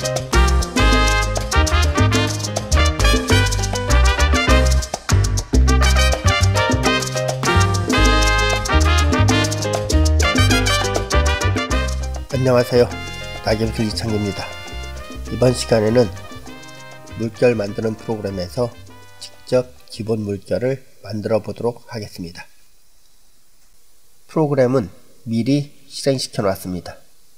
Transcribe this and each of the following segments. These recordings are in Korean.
안녕하세요. 낙연술 이창기입니다. 이번 시간에는 물결 만드는 프로그램에서 직접 기본 물결을 만들어 보도록 하겠습니다. 프로그램은 미리 실행시켜 놨습니다.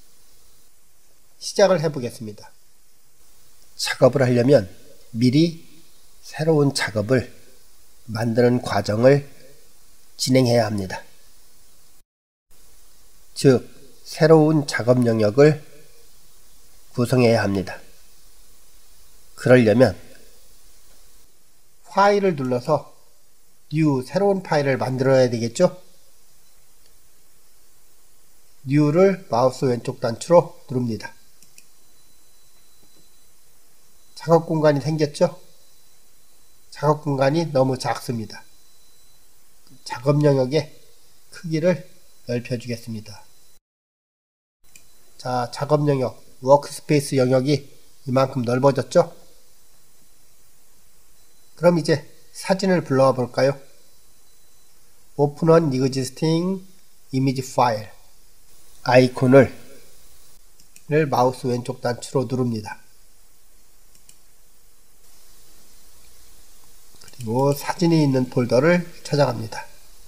시작을 해 보겠습니다. 작업을 하려면 미리 새로운 작업을 만드는 과정을 진행해야 합니다. 즉, 새로운 작업 영역을 구성해야 합니다. 그러려면 파일을 눌러서 New, 새로운 파일을 만들어야 되겠죠? New를 마우스 왼쪽 단추로 누릅니다. 작업 공간이 생겼죠? 작업 공간이 너무 작습니다. 작업 영역의 크기를 넓혀주겠습니다. 자, 작업 영역, 워크스페이스 영역이 이만큼 넓어졌죠? 그럼 이제 사진을 불러와 볼까요? Open an existing image file 아이콘을 마우스 왼쪽 단추로 누릅니다. 그리고 사진이 있는 폴더를 찾아갑니다.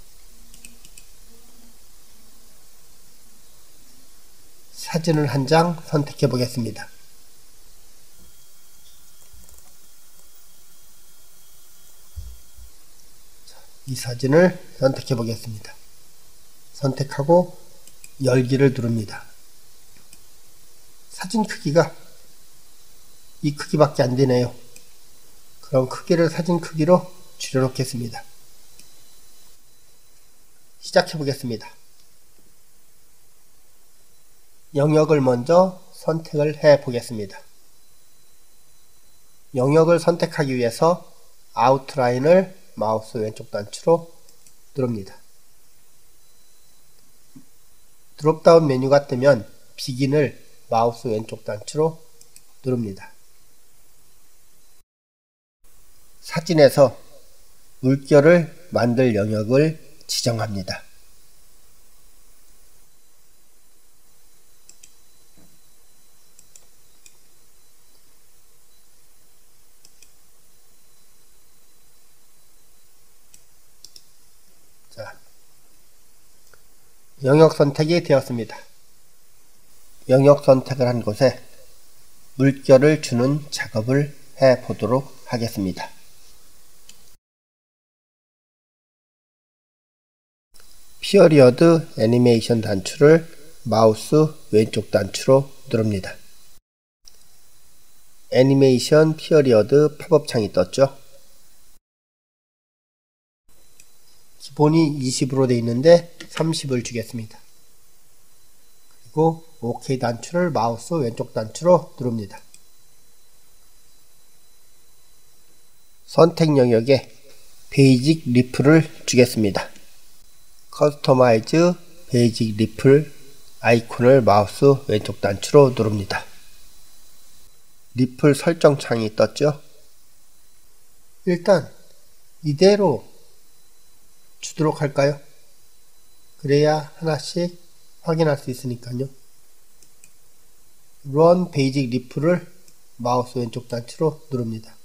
사진을 한 장 선택해 보겠습니다. 이 사진을 선택해 보겠습니다. 선택하고 열기를 누릅니다. 사진 크기가 이 크기밖에 안 되네요. 그럼 크기를 사진 크기로 줄여 놓겠습니다. 시작해 보겠습니다. 영역을 먼저 선택을 해 보겠습니다. 영역을 선택하기 위해서 아웃라인을 마우스 왼쪽 단추로 누릅니다. 드롭다운 메뉴가 뜨면 비긴을 마우스 왼쪽 단추로 누릅니다. 사진에서 물결을 만들 영역을 지정합니다. 자, 영역 선택이 되었습니다. 영역 선택을 한 곳에 물결을 주는 작업을 해 보도록 하겠습니다. 피어리어드 애니메이션 단추를 마우스 왼쪽 단추로 누릅니다. 애니메이션 피어리어드 팝업 창이 떴죠? 기본이 20으로 되어 있는데 30을 주겠습니다. 그리고 OK 단추를 마우스 왼쪽 단추로 누릅니다. 선택 영역에 베이직 리플을 주겠습니다. 커스터마이즈 베이직 리플 아이콘을 마우스 왼쪽 단추로 누릅니다. 리플 설정 창이 떴죠? 일단 이대로 주도록 할까요? 그래야 하나씩 확인할 수 있으니까요. Run 베이직 리플을 마우스 왼쪽 단추로 누릅니다.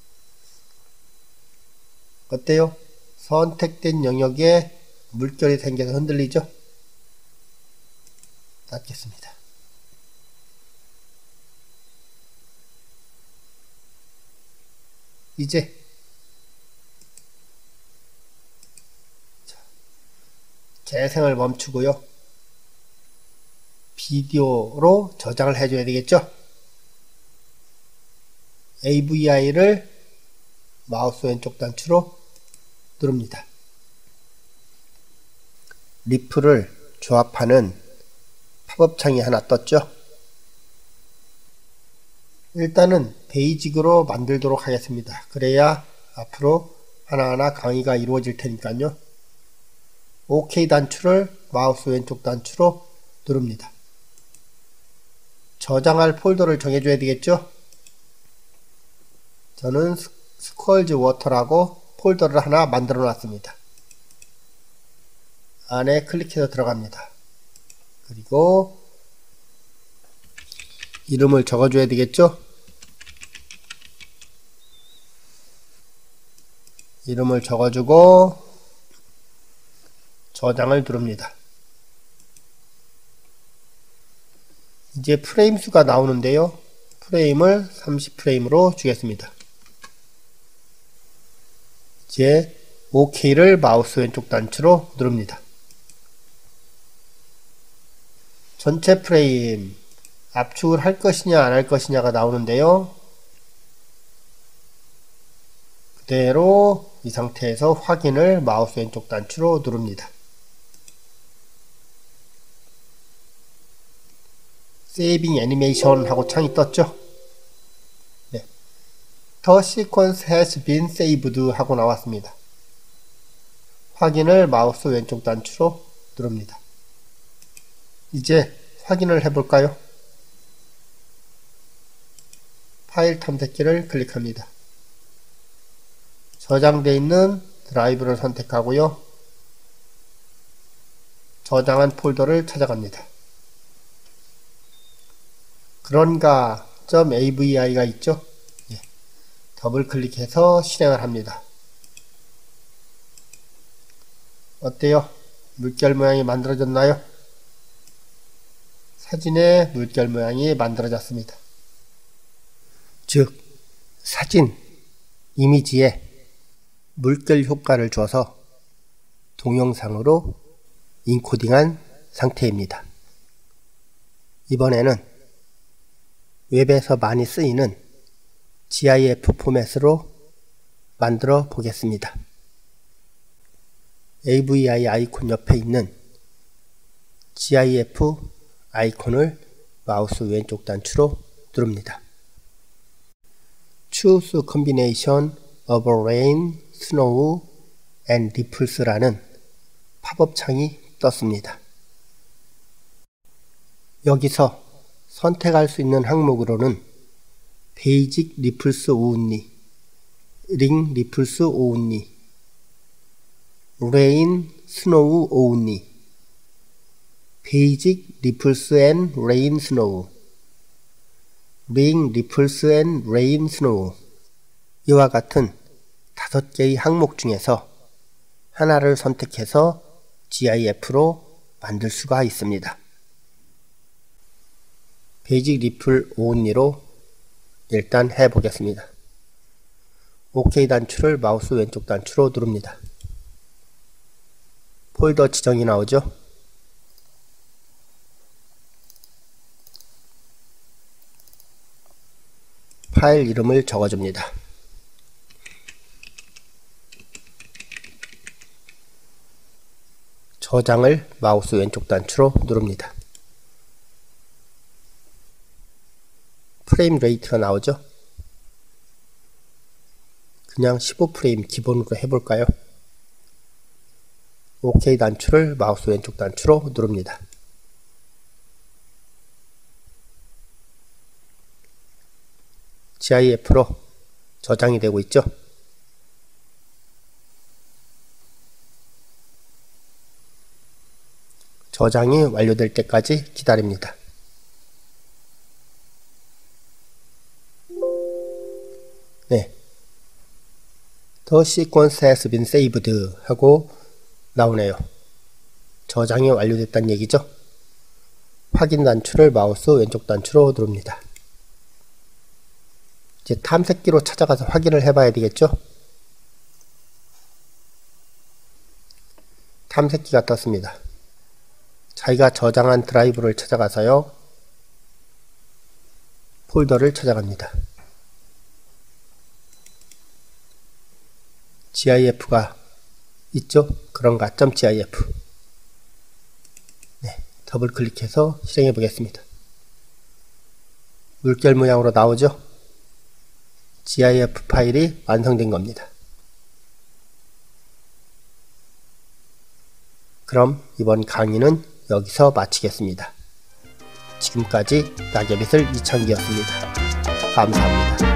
어때요? 선택된 영역에 물결이 생겨서 흔들리죠? 닫겠습니다. 이제 재생을 멈추고요. 비디오로 저장을 해줘야 되겠죠? AVI를 마우스 왼쪽 단추로 누릅니다. 리플을 조합하는 팝업 창이 하나 떴죠? 일단은 베이직으로 만들도록 하겠습니다. 그래야 앞으로 하나하나 강의가 이루어질 테니까요. OK 단추를 마우스 왼쪽 단추로 누릅니다. 저장할 폴더를 정해줘야 되겠죠? 저는 스콜즈 워터라고 폴더를 하나 만들어 놨습니다. 안에 클릭해서 들어갑니다. 그리고 이름을 적어줘야 되겠죠? 이름을 적어주고 저장을 누릅니다. 이제 프레임 수가 나오는데요. 프레임을 30프레임으로 주겠습니다. 이제 OK를 마우스 왼쪽 단추로 누릅니다. 전체 프레임 압축을 할 것이냐 안 할 것이냐가 나오는데요. 그대로 이 상태에서 확인을 마우스 왼쪽 단추로 누릅니다. 세이빙 애니메이션 하고 창이 떴죠? 네. The sequence has been saved 하고 나왔습니다. 확인을 마우스 왼쪽 단추로 누릅니다. 이제 확인을 해볼까요? 파일 탐색기를 클릭합니다. 저장되어 있는 드라이브를 선택하고요. 저장한 폴더를 찾아갑니다. 그런가.avi가 있죠? 예. 더블 클릭해서 실행을 합니다. 어때요? 물결 모양이 만들어졌나요? 사진의 물결 모양이 만들어졌습니다. 즉, 사진, 이미지에 물결 효과를 줘서 동영상으로 인코딩한 상태입니다. 이번에는 웹에서 많이 쓰이는 GIF 포맷으로 만들어 보겠습니다. AVI 아이콘 옆에 있는 GIF 아이콘을 마우스 왼쪽 단추로 누릅니다. Choose combination of rain, snow, and ripples 라는 팝업 창이 떴습니다. 여기서 선택할 수 있는 항목으로는 Basic Ripples Only, Ring Ripples Only, Rain, Snow Only, Basic Ripples and Rain Snow, Ring Ripples and Rain Snow 이와 같은 5개의 항목 중에서 하나를 선택해서 GIF로 만들 수가 있습니다. 베이직 리플 only로 일단 해보겠습니다. OK 단추를 마우스 왼쪽 단추로 누릅니다. 폴더 지정이 나오죠? 파일 이름을 적어줍니다. 저장을 마우스 왼쪽 단추로 누릅니다. 프레임 레이트가 나오죠? 그냥 15프레임 기본으로 해볼까요? OK 단추를 마우스 왼쪽 단추로 누릅니다. GIF로 저장이 되고 있죠? 저장이 완료될 때까지 기다립니다. 네, The sequence has been saved 하고 나오네요. 저장이 완료됐다는 얘기죠. 확인 단추를 마우스 왼쪽 단추로 누릅니다. 이제 탐색기로 찾아가서 확인을 해봐야 되겠죠. 탐색기가 떴습니다. 자기가 저장한 드라이브를 찾아가서요. 폴더를 찾아갑니다. GIF가 있죠? 그런가 .gif. 네, 더블 클릭해서 실행해 보겠습니다. 물결 모양으로 나오죠? GIF 파일이 완성된 겁니다. 그럼 이번 강의는 여기서 마치겠습니다. 지금까지 낙엽이슬 이창기였습니다. 감사합니다.